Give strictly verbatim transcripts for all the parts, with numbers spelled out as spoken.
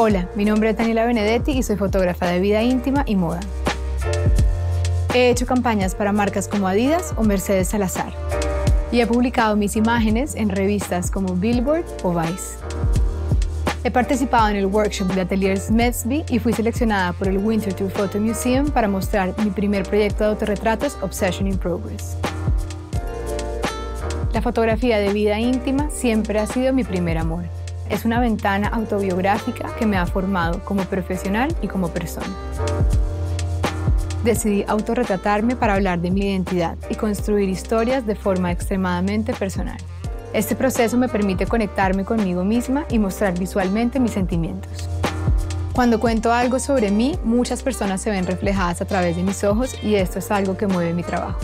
Hola, mi nombre es Daniela Benedetti y soy fotógrafa de vida íntima y moda. He hecho campañas para marcas como Adidas o Mercedes Salazar y he publicado mis imágenes en revistas como Billboard o Vice. He participado en el workshop de Atelier Smetsby y fui seleccionada por el Winterthur Photo Museum para mostrar mi primer proyecto de autorretratos, Obsession in Progress. La fotografía de vida íntima siempre ha sido mi primer amor. Es una ventana autobiográfica que me ha formado como profesional y como persona. Decidí autorretratarme para hablar de mi identidad y construir historias de forma extremadamente personal. Este proceso me permite conectarme conmigo misma y mostrar visualmente mis sentimientos. Cuando cuento algo sobre mí, muchas personas se ven reflejadas a través de mis ojos y esto es algo que mueve mi trabajo.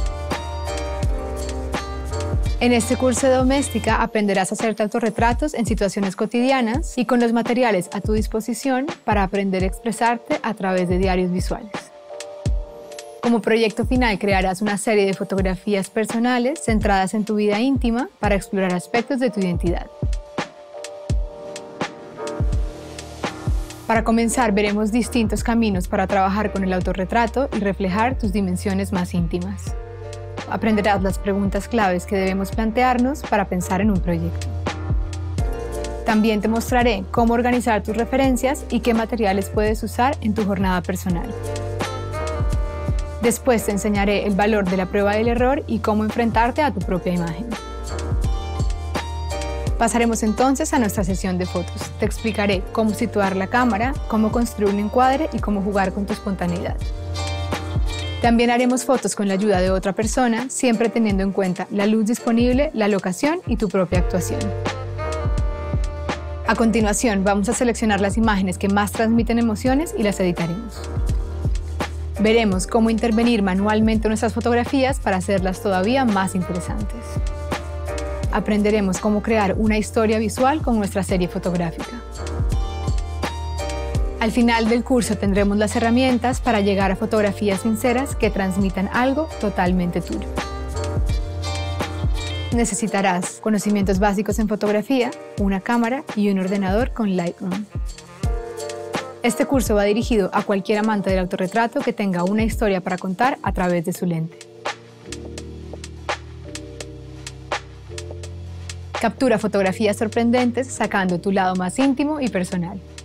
En este curso de doméstica aprenderás a hacerte autorretratos en situaciones cotidianas y con los materiales a tu disposición para aprender a expresarte a través de diarios visuales. Como proyecto final crearás una serie de fotografías personales centradas en tu vida íntima para explorar aspectos de tu identidad. Para comenzar, veremos distintos caminos para trabajar con el autorretrato y reflejar tus dimensiones más íntimas. Aprenderás las preguntas claves que debemos plantearnos para pensar en un proyecto. También te mostraré cómo organizar tus referencias y qué materiales puedes usar en tu jornada personal. Después te enseñaré el valor de la prueba del error y cómo enfrentarte a tu propia imagen. Pasaremos entonces a nuestra sesión de fotos. Te explicaré cómo situar la cámara, cómo construir un encuadre y cómo jugar con tu espontaneidad. También haremos fotos con la ayuda de otra persona, siempre teniendo en cuenta la luz disponible, la locación y tu propia actuación. A continuación, vamos a seleccionar las imágenes que más transmiten emociones y las editaremos. Veremos cómo intervenir manualmente en nuestras fotografías para hacerlas todavía más interesantes. Aprenderemos cómo crear una historia visual con nuestra serie fotográfica. Al final del curso tendremos las herramientas para llegar a fotografías sinceras que transmitan algo totalmente tuyo. Necesitarás conocimientos básicos en fotografía, una cámara y un ordenador con Lightroom. Este curso va dirigido a cualquier amante del autorretrato que tenga una historia para contar a través de su lente. Captura fotografías sorprendentes sacando tu lado más íntimo y personal.